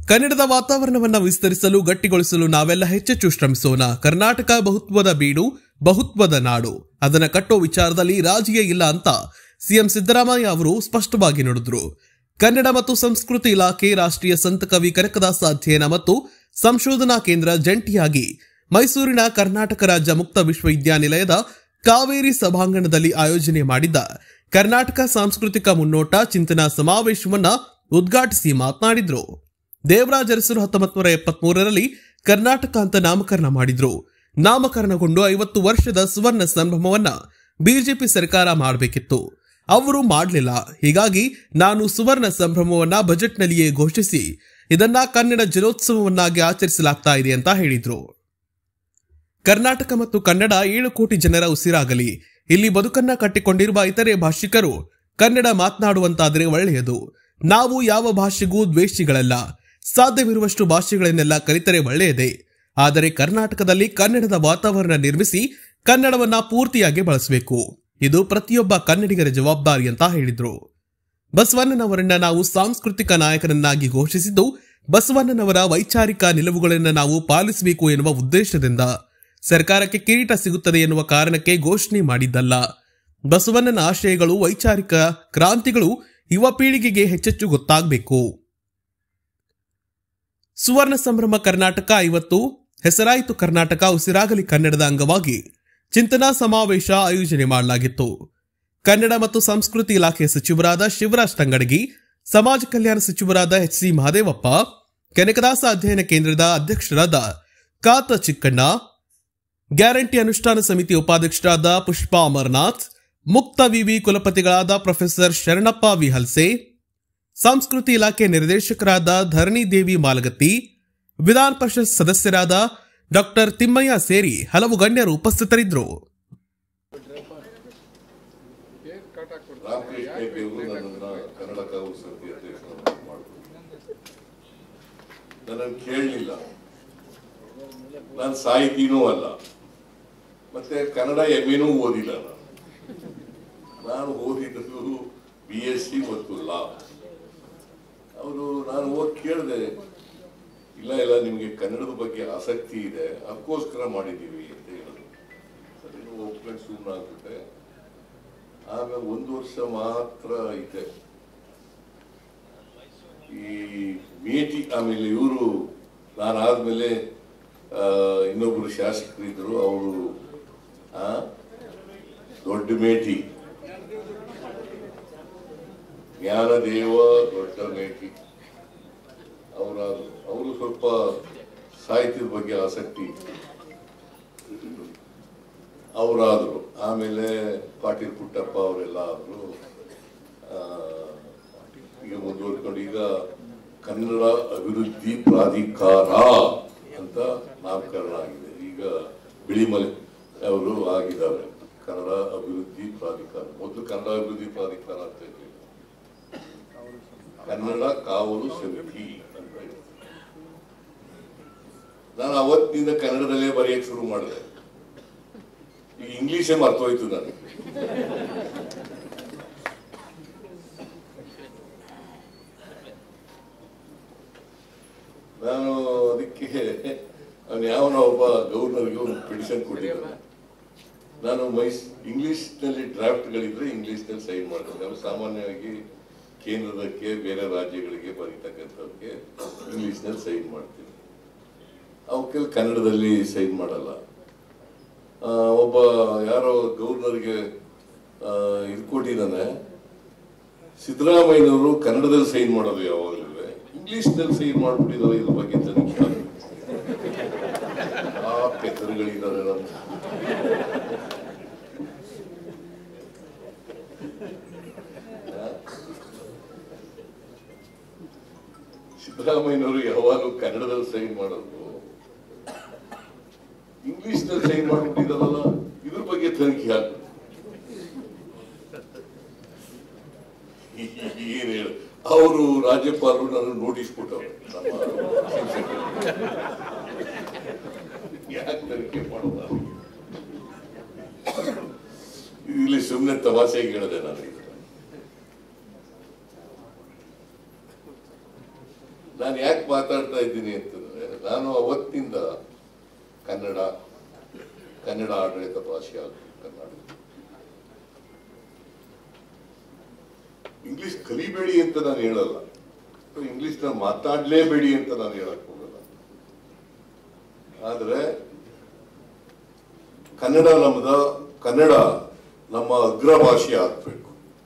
ಕನ್ನಡದ ವಾತಾವರಣವನ್ನು ವಿಸ್ತರಿಸಲು ಗಟ್ಟಿಗೊಳಿಸಲು ನಾವೆಲ್ಲ ಹೆಚ್ಚೆಚ್ಚು ಶ್ರಮಿಸೋಣ. ಕರ್ನಾಟಕ ಬಹುತ್ವದ ಬೀಡು, ಬಹುತ್ವದ ನಾಡು. ಅದನ್ನ ಕಟ್ಟೋ ವಿಚಾರದಲ್ಲಿ ರಾಜಿಯೇ ಇಲ್ಲ ಅಂತ ಸಿಎಂ ಸಿದ್ದರಾಮಯ್ಯ ಅವರು ಸ್ಪಷ್ಟವಾಗಿ ನುಡಿದ್ರು. ಕನ್ನಡ ಮತ್ತು ಸಂಸ್ಕೃತಿ ಇಲಾಖೆ, ರಾಷ್ಟ್ರೀಯ ಸಂತ ಕವಿ ಕನಕದಾಸ ಅಧ್ಯಯನ ಮತ್ತು ಸಂಶೋಧನಾ ಕೇಂದ್ರ ಜಂಟಿಯಾಗಿ ಮೈಸೂರಿನ ಕರ್ನಾಟಕ ರಾಜ್ಯ ಮುಕ್ತ ವಿಶ್ವವಿದ್ಯಾನಿಲಯದ ಕಾವೇರಿ ಸಭಾಂಗಣದಲ್ಲಿ ಆಯೋಜನೆ ಮಾಡಿದ್ದ ಕರ್ನಾಟಕ ಸಾಂಸ್ಕೃತಿಕ ಮುನ್ನೋಟ ಚಿಂತನಾ ಸಮಾವೇಶವನ್ನ ಉದ್ಘಾಟಿಸಿ ಮಾತನಾಡಿದ್ರು. ದೇವರಾಜ ಅರಸರು 1973ರಲ್ಲಿ ಕರ್ನಾಟಕ ಅಂತ ನಾಮಕರಣ ಮಾಡಿದ್ರು. ನಾಮಕರಣಗೊಂಡು 50 ವರ್ಷದ ಸುವರ್ಣ ಸಂಭ್ರಮವನ್ನ ಬಿಜೆಪಿ ಸರ್ಕಾರ ಮಾಡಬೇಕಿತ್ತು. ಅವರು ಮಾಡಲಿಲ್ಲ. ಹೀಗಾಗಿ ನಾನು ಸುವರ್ಣ ಸಂಭ್ರಮವನ್ನ ಬಜೆಟ್ನಲ್ಲಿಯೇ ಘೋಷಿಸಿ ಇದನ್ನ ಕನ್ನಡ ಜಲೋತ್ಸವವನ್ನಾಗಿ ಆಚರಿಸಲಾಗ್ತಾ ಇದೆ ಅಂತ ಹೇಳಿದ್ರು. ಕರ್ನಾಟಕ ಮತ್ತು ಕನ್ನಡ 7 ಕೋಟಿ ಜನರ ಉಸಿರಾಗಲಿ. ಇಲ್ಲಿ ಬದುಕನ್ನ ಕಟ್ಟಿಕೊಂಡಿರುವ ಇತರೆ ಭಾಷಿಕರು ಕನ್ನಡ ಮಾತನಾಡುವಂತಾದರೆ ಒಳ್ಳೆಯದು. ನಾವು ಯಾವ ಭಾಷೆಗೂ ದ್ವೇಷಿಗಳಲ್ಲ. ಸಾಧ್ಯವಿರುವಷ್ಟು ಭಾಷೆಗಳನ್ನೆಲ್ಲ ಕಲಿತರೆ ಒಳ್ಳೆಯದೇ. ಆದರೆ ಕರ್ನಾಟಕದಲ್ಲಿ ಕನ್ನಡದ ವಾತಾವರಣ ನಿರ್ಮಿಸಿ ಕನ್ನಡವನ್ನ ಪೂರ್ತಿಯಾಗಿ ಬಳಸಬೇಕು. ಇದು ಪ್ರತಿಯೊಬ್ಬ ಕನ್ನಡಿಗರ ಜವಾಬ್ದಾರಿ ಅಂತ ಹೇಳಿದ್ರು. ಬಸವಣ್ಣನವರನ್ನ ನಾವು ಸಾಂಸ್ಕೃತಿಕ ನಾಯಕರನ್ನಾಗಿ ಘೋಷಿಸಿದ್ದು ಬಸವಣ್ಣನವರ ವೈಚಾರಿಕ ನಿಲುವುಗಳನ್ನು ನಾವು ಪಾಲಿಸಬೇಕು ಎನ್ನುವ ಉದ್ದೇಶದಿಂದ. ಸರ್ಕಾರಕ್ಕೆ ಕಿರೀಟ ಸಿಗುತ್ತದೆ ಎನ್ನುವ ಕಾರಣಕ್ಕೆ ಘೋಷಣೆ ಮಾಡಿದ್ದಲ್ಲ. ಬಸವಣ್ಣನ ಆಶಯಗಳು, ವೈಚಾರಿಕ ಕ್ರಾಂತಿಗಳು ಯುವ ಪೀಳಿಗೆಗೆ ಹೆಚ್ಚೆಚ್ಚು ಗೊತ್ತಾಗಬೇಕು. ಸುವರ್ಣ ಸಂಭ್ರಮ ಕರ್ನಾಟಕ 50 ಹೆಸರಾಯಿತು ಕರ್ನಾಟಕ ಉಸಿರಾಗಲಿ ಕನ್ನಡದ ಅಂಗವಾಗಿ ಚಿಂತನಾ ಸಮಾವೇಶ ಆಯೋಜನೆ ಮಾಡಲಾಗಿತ್ತು. ಕನ್ನಡ ಮತ್ತು ಸಂಸ್ಕೃತಿ ಇಲಾಖೆ ಸಚಿವರಾದ ಶಿವರಾಜ್ ತಂಗಡಗಿ, ಸಮಾಜ ಕಲ್ಯಾಣ ಸಚಿವರಾದ ಎಚ್.ಸಿ. ಮಹದೇವಪ್ಪ, ಕನಕದಾಸ ಅಧ್ಯಯನ ಕೇಂದ್ರದ ಅಧ್ಯಕ್ಷರಾದ ಕಾತ ಚಿಕ್ಕಣ್ಣ, ಗ್ಯಾರಂಟಿ ಅನುಷ್ಠಾನ ಸಮಿತಿ ಉಪಾಧ್ಯಕ್ಷರಾದ ಪುಷ್ಪಾ ಅಮರನಾಥ್, ಮುಕ್ತ ವಿವಿ ಕುಲಪತಿಗಳಾದ ಪ್ರೊಫೆಸರ್ ಶರಣಪ್ಪ ವಿ ಹಲ್ಸೆ, ಸಂಸ್ಕೃತಿ ಇಲಾಖೆ ನಿರ್ದೇಶಕರಾದ ಧರಣಿ ದೇವಿ ಮಾಲಗತ್ತಿ, ವಿಧಾನ ಪರಿಷತ್ ಸದಸ್ಯರಾದ ಡಾಕ್ಟರ್ ತಿಮ್ಮಯ್ಯ ಸೇರಿ ಹಲವು ಗಣ್ಯರು ಉಪಸ್ಥಿತರಿದ್ದರು. ನಾನು ಸಾಹಿತಿನೂ ಅಲ್ಲ, ಮತ್ತೆ ಕನ್ನಡ ಎಮ್ಮೆನೂ ಓದಿಲ್ಲ. ನಾನು ಓದಿದ್ದು BSc ಮತ್ತು ಲಾ. ಅವರು ನಾನು ಹೋಗಿ ಕೇಳಿದೆ, ಇಲ್ಲ ನಿಮಗೆ ಕನ್ನಡದ ಬಗ್ಗೆ ಆಸಕ್ತಿ ಇದೆ, ಅದಕ್ಕೋಸ್ಕರ ಮಾಡಿದ್ದೀವಿ ಅಂತ ಹೇಳಿದ್ರು. ಸರಿ ಒಪ್ಕೊಂಡು ಸುಮ್ಮನೆ ಆಗ್ಬಿಟ್ಟೆ. ಆಮೇಲೆ 1 ವರ್ಷ ಮಾತ್ರ ಇದೆ ಈ ಮೇಟಿ. ಆಮೇಲೆ ಇವರು ನಾನಾದ್ಮೇಲೆ ಇನ್ನೊಬ್ರು ಶಾಸಕರಿದ್ರು, ಅವರು ದೊಡ್ಡ ಮೇಟಿ, ಜ್ಞಾನದೇವ ದೊಡ್ಡ ಮೇಟಿ ಅವರು ಸ್ವಲ್ಪ ಸಾಹಿತ್ಯದ ಬಗ್ಗೆ ಆಸಕ್ತಿ ಅವರಾದ್ರು. ಆಮೇಲೆ ಪಾಟೀಲ್ ಪುಟ್ಟಪ್ಪ ಅವರೆಲ್ಲ ಆದ್ರು. ಈಗ ಮುಂದುವರ್ಕೊಂಡು ಈಗ ಕನ್ನಡ ಅಭಿವೃದ್ಧಿ ಪ್ರಾಧಿಕಾರ ಅಂತ ನಾಮಕರಣ ಆಗಿದೆ. ಈಗ ಬಿಳಿಮಲೆ ಅವರು ಆಗಿದ್ದಾರೆ ಕನ್ನಡ ಅಭಿವೃದ್ಧಿ ಪ್ರಾಧಿಕಾರ. ಮೊದಲು ಕನ್ನಡ ಅಭಿವೃದ್ಧಿ ಪ್ರಾಧಿಕಾರ ಅಂತ ಹೇಳಿ ಕನ್ನಡ ಕಾವಲು ಸಮಿತಿ ಅಂತ ಹೇಳಿ. ನಾನು ಅವತ್ತಿನಿಂದ ಕನ್ನಡದಲ್ಲೇ ಬರೆಯಕ್ಕೆ ಶುರು ಮಾಡಿದೆ. ಈಗ ಇಂಗ್ಲಿಷೇ ಮರ್ತೋಯ್ತು ನನಗೆ. ನಾನು ಅದಕ್ಕೆ ಯಾವನೋ ಒಬ್ಬ ಗವರ್ನರ್ಗೆ ಒಂದು ಪಿಟಿಷನ್ ಕೊಟ್ಟಿದ್ದೆ. ನಾನು ಇಂಗ್ಲಿಷ್ನಲ್ಲಿ ಡ್ರಾಫ್ಟ್ಗಳಿದ್ರೆ ಇಂಗ್ಲಿಷ್ನಲ್ಲಿ ಸೈನ್ ಮಾಡ್ತೀನಿ. ನಾವು ಸಾಮಾನ್ಯವಾಗಿ ಕೇಂದ್ರದಕ್ಕೆ, ಬೇರೆ ರಾಜ್ಯಗಳಿಗೆ ಬರೀತಕ್ಕಂಥವ್ರಿಗೆ ಇಂಗ್ಲಿಷ್ನಲ್ಲಿ ಸೈನ್ ಮಾಡ್ತೀನಿ. ಅವಕ್ಕೆಲ್ಲ ಕನ್ನಡದಲ್ಲಿ ಸೈನ್ ಮಾಡಲ್ಲ. ಒಬ್ಬ ಯಾರೋ ಗವರ್ನರ್ಗೆ ಇದು ಕೊಟ್ಟಿದ್ದಾನೆ, ಸಿದ್ದರಾಮಯ್ಯನವರು ಕನ್ನಡದಲ್ಲಿ ಸೈನ್ ಮಾಡೋದು ಯಾವಾಗಲೂ ಇಂಗ್ಲಿಷ್ನಲ್ಲಿ ಸೈನ್ ಮಾಡ್ಬಿಟ್ಟಿದ್ದಾರೆ. ಇದ್ರ ಬಗ್ಗೆ ತನಿಖೆ ಪೆತ್ತರುಗಳಿದ್ದಾರೆ. ನಮ್ಮ ಸಿದ್ದರಾಮಯ್ಯನವರು ಯಾವಾಗಲೂ ಕನ್ನಡದಲ್ಲಿ ಸೈನ್ ಮಾಡೋದು, ಇಂಗ್ಲಿಷ್ನಲ್ಲಿ ಸೈನ್ ಮಾಡ್ಬಿಟ್ಟಿದಾರಲ್ಲ, ಇದ್ರ ಬಗ್ಗೆ ತನಿಖೆ ಆಗ್ತದೆ. ಏನ್ ಹೇಳ, ಅವರು ರಾಜ್ಯಪಾಲರು ನಾನು ನೋಟಿಸ್ ಕೊಟ್ಟವ್ರು, ಯಾಕೆ ತನಿಖೆ ಮಾಡೋದ? ಇಲ್ಲಿ ಸುಮ್ಮನೆ ತಮಾಷೆಗೆ ಹೇಳಿದೆ ನಾನು. ನಾನು ಯಾಕೆ ಮಾತಾಡ್ತಾ ಇದ್ದೀನಿ ಅಂತಂದ್ರೆ, ನಾನು ಅವತ್ತಿನಿಂದ ಕನ್ನಡ ಆಡಳಿತ ಭಾಷೆ ಆಗಬೇಕು, ಕನ್ನಡ. ಇಂಗ್ಲಿಷ್ ಕಲಿಬೇಡಿ ಅಂತ ನಾನು ಹೇಳಲ್ಲ, ಇಂಗ್ಲಿಷ್ನ ಮಾತಾಡ್ಲೇಬೇಡಿ ಅಂತ ನಾನು ಹೇಳಕ್ ಹೋಗಲ್ಲ. ಆದ್ರೆ ಕನ್ನಡ ನಮ್ಮ ಅಗ್ರ ಭಾಷೆ ಆಗ್ಬೇಕು,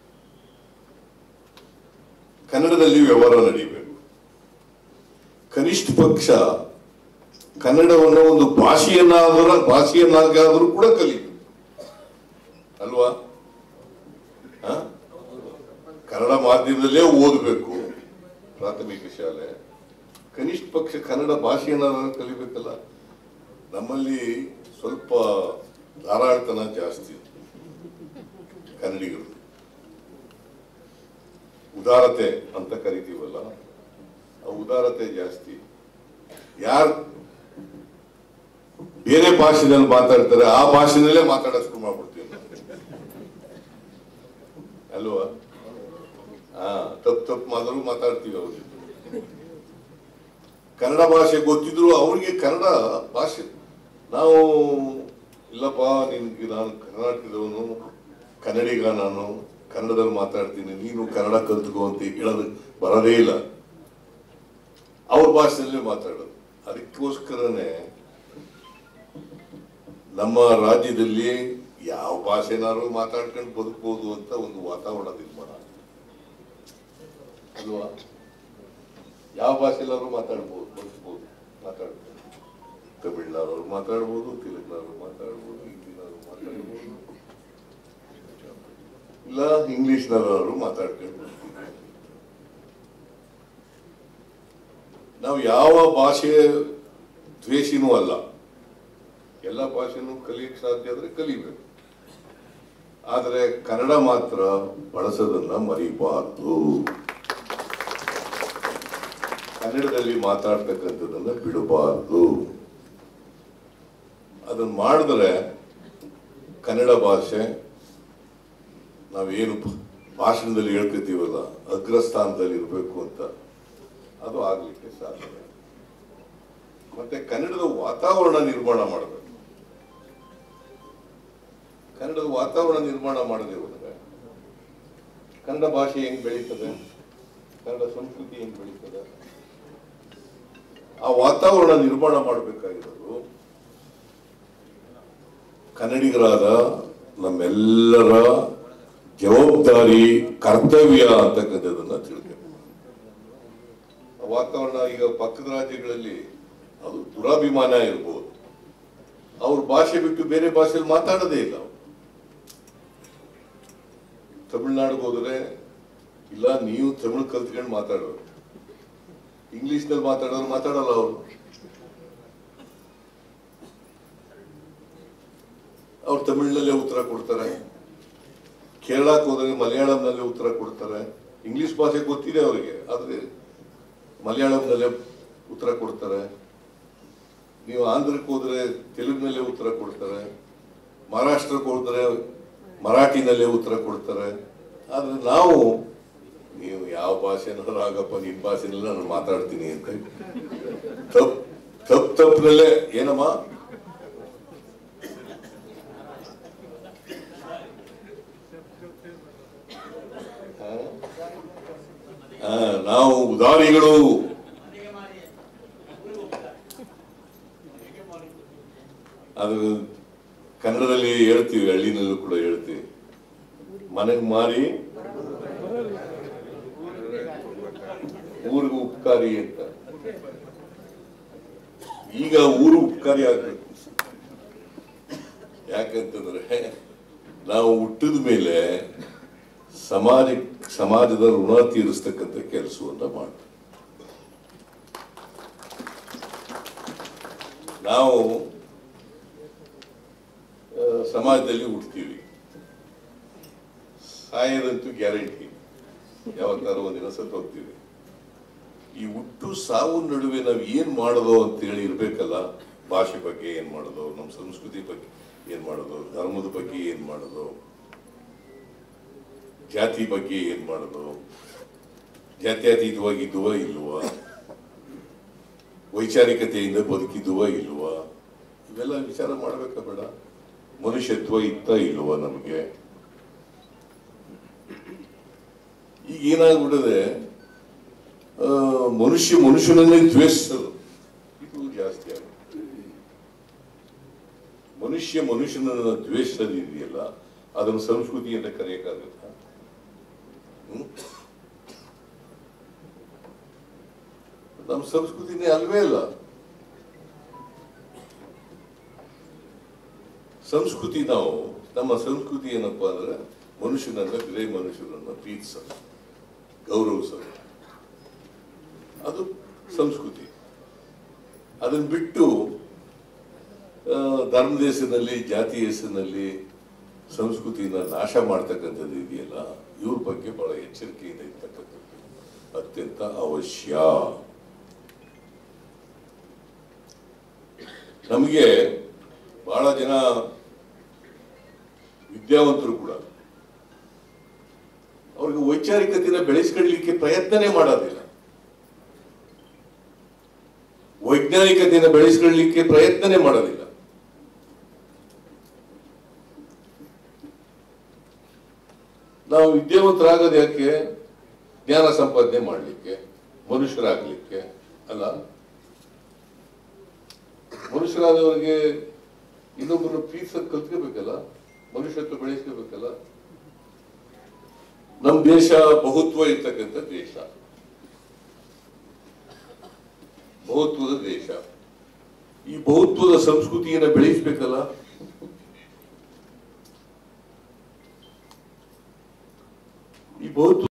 ಕನ್ನಡದಲ್ಲಿ ವ್ಯವಹಾರ ನಡೀಬೇಕು. ಕನಿಷ್ಠ ಪಕ್ಷ ಕನ್ನಡವನ್ನು ಒಂದು ಭಾಷೆಯನ್ನಾಗಾದ್ರೂ ಕೂಡ ಕಲಿಬೇಕು ಅಲ್ವಾ? ಕನ್ನಡ ಮಾಧ್ಯಮದಲ್ಲೇ ಓದಬೇಕು ಪ್ರಾಥಮಿಕ ಶಾಲೆ, ಕನಿಷ್ಠ ಪಕ್ಷ ಕನ್ನಡ ಭಾಷೆಯನ್ನಾದ್ರೂ ಕಲಿಬೇಕಲ್ಲ. ನಮ್ಮಲ್ಲಿ ಸ್ವಲ್ಪ ಧಾರಾಳತನ ಜಾಸ್ತಿ, ಕನ್ನಡಿಗರು ಉದಾರತೆ ಅಂತ ಕರಿತೀವಲ್ಲ, ಆ ಉದಾರತೆ ಜಾಸ್ತಿ. ಯಾರು ಬೇರೆ ಭಾಷೆನಲ್ಲಿ ಮಾತಾಡ್ತಾರೆ ಆ ಭಾಷೆನಲ್ಲೇ ಮಾತಾಡೋಕೆ ಶುರು ಮಾಡ್ಬಿಡ್ತೀವಿ ಅಲ್ವಾ? ತಪ್ಪು ಮಾತಾಡ್ತೀವಿ ಅವ್ರಿಗೆ. ಕನ್ನಡ ಭಾಷೆ ಗೊತ್ತಿದ್ರು ಅವ್ರಿಗೆ ಕನ್ನಡ ಭಾಷೆ ನಾವು ಇಲ್ಲಪ್ಪ, ನಾನು ಕರ್ನಾಟಕದವನು, ಕನ್ನಡಿಗ, ನಾನು ಕನ್ನಡದಲ್ಲಿ ಮಾತಾಡ್ತೀನಿ, ನೀನು ಕನ್ನಡ ಕಲ್ತ್ಕೋ ಅಂತ ಹೇಳೋದು ಬರೋದೇ ಇಲ್ಲ. ಅವ್ರ ಭಾಷೆಯಲ್ಲೇ ಮಾತಾಡೋದು. ಅದಕ್ಕೋಸ್ಕರನೇ ನಮ್ಮ ರಾಜ್ಯದಲ್ಲಿ ಯಾವ ಭಾಷೆನಾರು ಮಾತಾಡ್ಕೊಂಡು ಬದುಕಬಹುದು ಅಂತ ಒಂದು ವಾತಾವರಣ ನಿರ್ಮಾಣ ಅಲ್ವಾ? ಯಾವ ಭಾಷೆಲ್ಲಾರು ಮಾತಾಡ್ಬೋದು, ಬದುಕಬಹುದು, ಮಾತಾಡ್ಬೋದು. ತಮಿಳ್ನಾಡವ್ರು ಮಾತಾಡ್ಬೋದು, ತೆಲುಗಿನವ್ರು ಮಾತಾಡ್ಬೋದು, ಹಿಂದಿನವ್ರು ಮಾತಾಡ್ಬೋದು, ಇಲ್ಲ ಇಂಗ್ಲಿಷ್ನವರು ಮಾತಾಡ್ಕೊಂಡು. ನಾವು ಯಾವ ಭಾಷೆ ದ್ವೇಷಿನೂ ಅಲ್ಲ, ಎಲ್ಲ ಭಾಷೆನೂ ಕಲಿಯಕ್ಕೆ ಸಾಧ್ಯ ಆದ್ರೆ ಕಲಿಬೇಕು. ಆದರೆ ಕನ್ನಡ ಮಾತ್ರ ಬಳಸೋದನ್ನ ಮರಿಬಾರ್ದು. ಕನ್ನಡದಲ್ಲಿ ಮಾತಾಡ್ತಕ್ಕಂಥದ್ದನ್ನ ಬಿಡಬಾರ್ದು. ಅದನ್ನ ಮಾಡಿದ್ರೆ ಕನ್ನಡ ಭಾಷೆ ನಾವೇನು ಭಾಷಣದಲ್ಲಿ ಹೇಳ್ಕೊತೀವಲ್ಲ ಅಗ್ರಸ್ಥಾನದಲ್ಲಿ ಇರಬೇಕು ಅಂತ, ಅದು ಆಗ್ಲಿಕ್ಕೆ ಸಾಧ್ಯ. ಮತ್ತೆ ಕನ್ನಡದ ವಾತಾವರಣ ನಿರ್ಮಾಣ ಮಾಡಬೇಕು. ಕನ್ನಡದ ವಾತಾವರಣ ನಿರ್ಮಾಣ ಮಾಡದೆ ಹೋದ್ರೆ ಕನ್ನಡ ಭಾಷೆ ಹೆಂಗ್ ಬೆಳೀತದೆ, ಕನ್ನಡ ಸಂಸ್ಕೃತಿ ಹೆಂಗ್ ಬೆಳೀತದೆ? ಆ ವಾತಾವರಣ ನಿರ್ಮಾಣ ಮಾಡಬೇಕಾಗಿರೋದು ಕನ್ನಡಿಗರಾದ ನಮ್ಮೆಲ್ಲರ ಜವಾಬ್ದಾರಿ, ಕರ್ತವ್ಯ ಅಂತಕ್ಕಂಥದ್ದನ್ನ ತಿಳ್ಬೇಕು. ವಾತಾವರಣ ಈಗ ಪಕ್ಕದ ರಾಜ್ಯಗಳಲ್ಲಿ ಅದು ದುರಾಭಿಮಾನ ಇರ್ಬೋದು, ಅವ್ರ ಭಾಷೆ ಬಿಟ್ಟು ಬೇರೆ ಭಾಷೆಯಲ್ಲಿ ಮಾತಾಡೋದೇ ಇಲ್ಲ. ತಮಿಳ್ನಾಡಿಗೆ ಹೋದ್ರೆ ಇಲ್ಲ, ನೀವು ತಮಿಳು ಕಲ್ತ್ಕೊಂಡು ಮಾತಾಡೋರು, ಇಂಗ್ಲಿಷ್ನಲ್ಲಿ ಮಾತಾಡೋರು ಮಾತಾಡಲ್ಲ. ಅವ್ರು ತಮಿಳಿನಲ್ಲೇ ಉತ್ತರ ಕೊಡ್ತಾರೆ. ಕೇರಳಕ್ಕೆ ಹೋದ್ರೆ ಮಲಯಾಳಂನಲ್ಲೇ ಉತ್ತರ ಕೊಡ್ತಾರೆ. ಇಂಗ್ಲಿಷ್ ಭಾಷೆ ಗೊತ್ತಿದೆ ಅವರಿಗೆ, ಆದ್ರೆ ಮಲಯಾಳಂನಲ್ಲೇ ಉತ್ತರ ಕೊಡ್ತಾರೆ. ನೀವು ಆಂಧ್ರಕ್ಕೆ ಹೋದ್ರೆ ತೆಲುಗಿನಲ್ಲೇ ಉತ್ತರ ಕೊಡ್ತಾರೆ. ಮಹಾರಾಷ್ಟ್ರಕ್ಕೆ ಹೋದ್ರೆ ಮರಾಠಿನಲ್ಲೇ ಉತ್ತರ ಕೊಡ್ತಾರೆ. ಆದ್ರೆ ನಾವು, ನೀವು ಯಾವ ಭಾಷೆನಾದ್ರೂ ಆಗಪ್ಪ, ನಿನ್ ಭಾಷೆನಲ್ಲ ನಾನು ಮಾತಾಡ್ತೀನಿ ಅಂತ ತಪ್ಪನಲ್ಲೇ ಏನಮ್ಮ ನಾವು ಉದಾರಿಗಳು. ಅದು ಕನ್ನಡದಲ್ಲಿ ಹೇಳ್ತೀವಿ, ಹಳ್ಳಿನಲ್ಲೂ ಕೂಡ ಹೇಳ್ತೀವಿ, ಮನೆಗೆ ಮಾರಿ ಊರಿಗೂ ಉಪಕಾರಿ ಅಂತ. ಈಗ ಊರು ಉಪಕಾರಿ ಆಗ್ಬೇಕು. ಯಾಕಂತಂದ್ರೆ ನಾವು ಹುಟ್ಟಿದ ಮೇಲೆ ಸಮಾಜದ ಋಣ ತೀರಿಸ್ತಕ್ಕಂಥ ಕೆಲಸವನ್ನ ಮಾಡಿ ನಾವು ಸಮಾಜದಲ್ಲಿ ಹುಡ್ತೀವಿ. ಸಾಯೋದಂತೂ ಗ್ಯಾರಂಟಿ, ಯಾವತ್ತಾರು ಒಂದಿನ ಸತ್ತು ಹೋಗ್ತೀವಿ. ಈ ಹುಟ್ಟು ಸಾವು ನಡುವೆ ನಾವು ಏನ್ ಮಾಡೋದು ಅಂತೇಳಿ ಇರ್ಬೇಕಲ್ಲ. ಭಾಷೆ ಬಗ್ಗೆ ಏನ್ ಮಾಡೋದು, ನಮ್ಮ ಸಂಸ್ಕೃತಿ ಬಗ್ಗೆ ಏನ್ ಮಾಡೋದು, ಧರ್ಮದ ಬಗ್ಗೆ ಏನ್ ಮಾಡೋದು, ಜಾತಿ ಬಗ್ಗೆ ಏನ್ ಮಾಡೋದು, ಜಾತ್ಯತೀತವಾಗಿದ್ದುವ ಇಲ್ವಾ, ವೈಚಾರಿಕತೆಯಿಂದ ಬದುಕಿದುವ ಇಲ್ವಾ, ಇವೆಲ್ಲ ವಿಚಾರ ಮಾಡಬೇಕಾ ಬೇಡ? ಮನುಷ್ಯತ್ವ ಇತ್ತ ಇಲ್ವಾ ನಮಗೆ? ಈಗ ಏನಾಗ್ಬಿಡದೆ, ಮನುಷ್ಯನನ್ನೇ ದ್ವೇಷಿಸೋದು ಇದು ಜಾಸ್ತಿ ಆಗುತ್ತೆ. ಮನುಷ್ಯನನ್ನ ದ್ವೇಷಿಸೋದು ಇದೆಯಲ್ಲ, ಅದನ್ನು ಸಂಸ್ಕೃತಿ ಅಂತ ಕರೆಯಕ್ಕಾಗುತ್ತ? ನಮ್ಮ ಸಂಸ್ಕೃತಿನೇ ಅಲ್ವೇ ಅಲ್ಲ. ಸಂಸ್ಕೃತಿ ನಮ್ಮ ಸಂಸ್ಕೃತಿ ಏನಪ್ಪಾ ಅಂದ್ರೆ ಮನುಷ್ಯನನ್ನ, ಬೇರೆ ಮನುಷ್ಯನನ್ನ ಪ್ರೀತಿಸೋದು, ಗೌರವಿಸೋದು, ಅದು ಸಂಸ್ಕೃತಿ. ಅದನ್ನ ಬಿಟ್ಟು ಧರ್ಮದ ಹೆಸರಿನಲ್ಲಿ, ಜಾತಿ ಹೆಸರಿನಲ್ಲಿ ಸಂಸ್ಕೃತಿನ ನಾಶ ಮಾಡ್ತಕ್ಕಂಥದ್ದು ಇದೆಯಲ್ಲ, ಇವ್ರ ಬಗ್ಗೆ ಬಹಳ ಎಚ್ಚರಿಕೆಯಿಂದ ಇರ್ತಕ್ಕಂಥದ್ದು ಅತ್ಯಂತ ಅವಶ್ಯ. ನಮಗೆ ಬಹಳ ಜನ ವಿದ್ಯಾವಂತರು ಕೂಡ ಅವ್ರಿಗೆ ವೈಚಾರಿಕತೆನ ಬೆಳೆಸ್ಕೊಳ್ಳಲಿಕ್ಕೆ ಪ್ರಯತ್ನನೇ ಮಾಡೋದಿಲ್ಲ, ವೈಜ್ಞಾನಿಕತೆಯನ್ನು ಬೆಳೆಸ್ಕೊಳ್ಳಲಿಕ್ಕೆ ಪ್ರಯತ್ನನೇ ಮಾಡೋದಿಲ್ಲ. ನಾವು ವಿದ್ಯಾವಂತರಾಗೋದು ಯಾಕೆ? ಜ್ಞಾನ ಸಂಪಾದನೆ ಮಾಡಲಿಕ್ಕೆ, ಮನುಷ್ಯರಾಗಲಿಕ್ಕೆ ಅಲ್ಲ. ಮನುಷ್ಯರಾದವರಿಗೆ ಇನ್ನೊಬ್ಬರನ್ನು ಪ್ರೀತಿಸೋದು ಕಲ್ತ್ಕೋಬೇಕಲ್ಲ, ಮನುಷ್ಯತ್ವ ಬೆಳೆಸ್ಕೋಬೇಕಲ್ಲ. ನಮ್ಮ ದೇಶ ಬಹುತ್ವ ಇರ್ತಕ್ಕಂಥ ದೇಶ, ಬಹುತ್ವದ ದೇಶ. ಈ ಬಹುತ್ವದ ಸಂಸ್ಕೃತಿಯನ್ನು ಬೆಳೆಸಬೇಕಲ್ಲ. ಈ ಬಹುತ್ವ